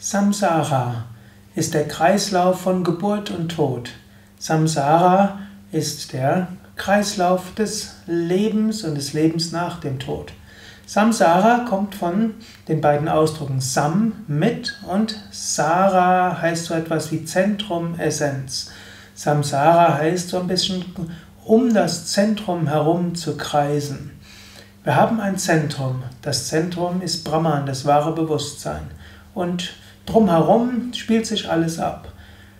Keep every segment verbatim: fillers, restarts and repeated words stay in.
Samsara ist der Kreislauf von Geburt und Tod. Samsara ist der Kreislauf des Lebens und des Lebens nach dem Tod. Samsara kommt von den beiden Ausdrücken Sam, mit, und Sara heißt so etwas wie Zentrum, Essenz. Samsara heißt so ein bisschen um das Zentrum herum zu kreisen. Wir haben ein Zentrum. Das Zentrum ist Brahman, das wahre Bewusstsein. Und drumherum spielt sich alles ab.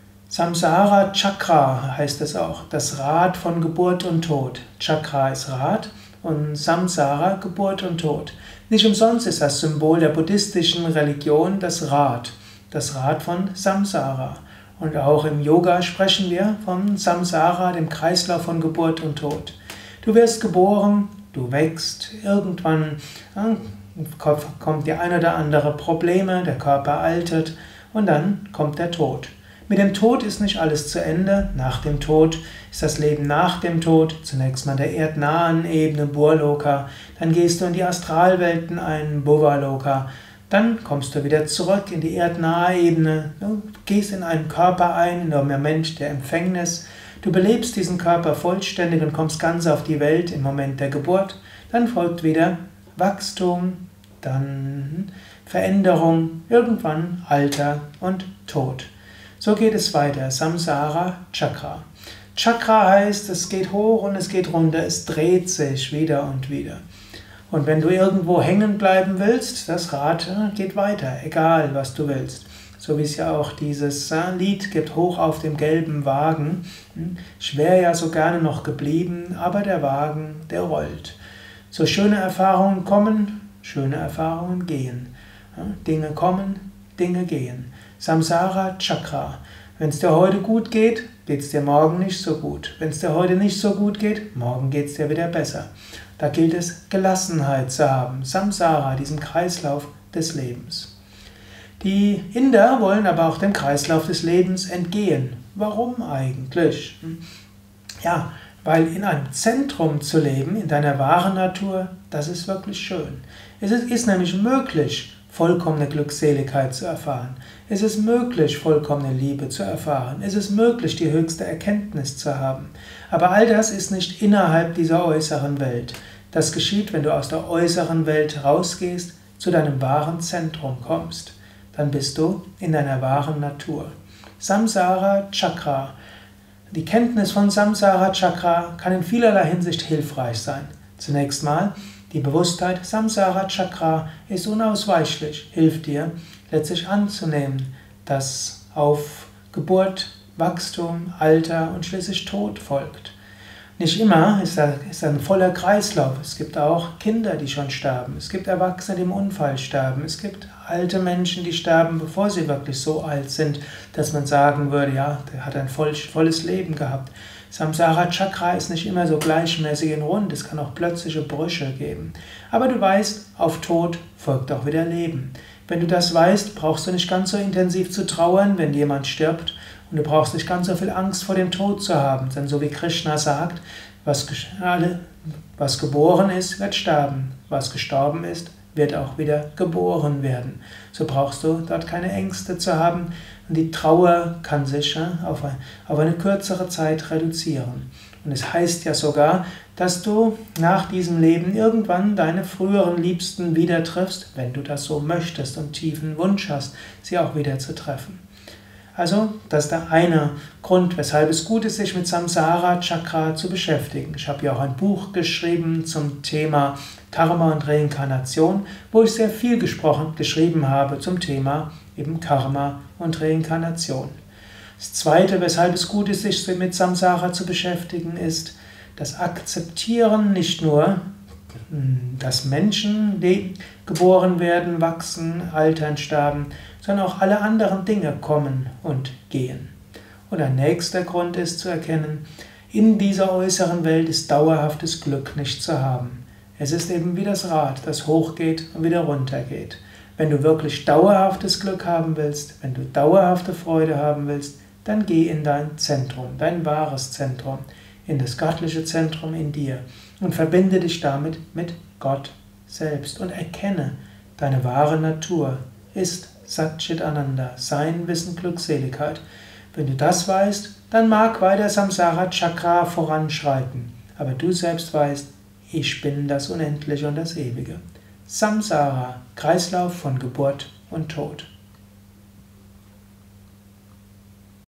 Samsara Chakra heißt es auch, das Rad von Geburt und Tod. Chakra ist Rad und Samsara Geburt und Tod. Nicht umsonst ist das Symbol der buddhistischen Religion das Rad, das Rad von Samsara. Und auch im Yoga sprechen wir von Samsara, dem Kreislauf von Geburt und Tod. Du wirst geboren, du wächst, irgendwann ja, kommt die ein oder andere Probleme, der Körper altert und dann kommt der Tod. Mit dem Tod ist nicht alles zu Ende. Nach dem Tod ist das Leben nach dem Tod. Zunächst mal der erdnahen Ebene, Burloka. Dann gehst du in die Astralwelten ein, Bhuvaloka. Dann kommst du wieder zurück in die erdnahe Ebene. Du gehst in einen Körper ein, in den Moment der Empfängnis. Du belebst diesen Körper vollständig und kommst ganz auf die Welt im Moment der Geburt. Dann folgt wieder Wachstum, dann Veränderung, irgendwann Alter und Tod. So geht es weiter. Samsara Chakra. Chakra heißt, es geht hoch und es geht runter, es dreht sich wieder und wieder. Und wenn du irgendwo hängen bleiben willst, das Rad geht weiter, egal was du willst. So wie es ja auch dieses Lied gibt, hoch auf dem gelben Wagen. Ich wäre ja so gerne noch geblieben, aber der Wagen, der rollt. So schöne Erfahrungen kommen, schöne Erfahrungen gehen. Dinge kommen, Dinge gehen. Samsara Chakra. Wenn es dir heute gut geht, geht es dir morgen nicht so gut. Wenn es dir heute nicht so gut geht, morgen geht es dir wieder besser. Da gilt es, Gelassenheit zu haben. Samsara, diesem Kreislauf des Lebens. Die Inder wollen aber auch dem Kreislauf des Lebens entgehen. Warum eigentlich? Ja, weil in einem Zentrum zu leben, in deiner wahren Natur, das ist wirklich schön. Es ist, ist nämlich möglich, vollkommene Glückseligkeit zu erfahren. Es ist möglich, vollkommene Liebe zu erfahren. Es ist möglich, die höchste Erkenntnis zu haben. Aber all das ist nicht innerhalb dieser äußeren Welt. Das geschieht, wenn du aus der äußeren Welt rausgehst, zu deinem wahren Zentrum kommst. Dann bist du in deiner wahren Natur. Samsara Chakra. Die Kenntnis von Samsara Chakra kann in vielerlei Hinsicht hilfreich sein. Zunächst mal, die Bewusstheit Samsara Chakra ist unausweichlich, hilft dir, letztlich anzunehmen, dass auf Geburt, Wachstum, Alter und schließlich Tod folgt. Nicht immer ist da ist ein voller Kreislauf. Es gibt auch Kinder, die schon sterben. Es gibt Erwachsene, die im Unfall sterben. Es gibt alte Menschen, die sterben, bevor sie wirklich so alt sind, dass man sagen würde, ja, der hat ein voll, volles Leben gehabt. Samsara Chakra ist nicht immer so gleichmäßig und rund, es kann auch plötzliche Brüche geben. Aber du weißt, auf Tod folgt auch wieder Leben. Wenn du das weißt, brauchst du nicht ganz so intensiv zu trauern, wenn jemand stirbt, und du brauchst nicht ganz so viel Angst vor dem Tod zu haben, denn so wie Krishna sagt, was, was geboren ist, wird sterben, was gestorben ist, wird auch wieder geboren werden. So brauchst du dort keine Ängste zu haben, und die Trauer kann sich auf eine kürzere Zeit reduzieren. Und es heißt ja sogar, dass du nach diesem Leben irgendwann deine früheren Liebsten wieder triffst, wenn du das so möchtest und tiefen Wunsch hast, sie auch wieder zu treffen. Also, das ist der eine Grund, weshalb es gut ist, sich mit Samsara Chakra zu beschäftigen. Ich habe ja auch ein Buch geschrieben zum Thema Karma und Reinkarnation, wo ich sehr viel gesprochen, geschrieben habe zum Thema eben Karma und Reinkarnation. Das zweite, weshalb es gut ist, sich mit Samsara zu beschäftigen, ist das Akzeptieren nicht nur, dass Menschen geboren werden, wachsen, altern, sterben, sondern auch alle anderen Dinge kommen und gehen. Und ein nächster Grund ist zu erkennen, in dieser äußeren Welt ist dauerhaftes Glück nicht zu haben. Es ist eben wie das Rad, das hochgeht und wieder runtergeht. Wenn du wirklich dauerhaftes Glück haben willst, wenn du dauerhafte Freude haben willst, dann geh in dein Zentrum, dein wahres Zentrum, in das göttliche Zentrum in dir und verbinde dich damit mit Gott selbst und erkenne, deine wahre Natur ist Satchit Ananda, Sein, Wissen, Glückseligkeit. Wenn du das weißt, dann mag weiter Samsara Chakra voranschreiten. Aber du selbst weißt, ich bin das Unendliche und das Ewige. Samsara, Kreislauf von Geburt und Tod.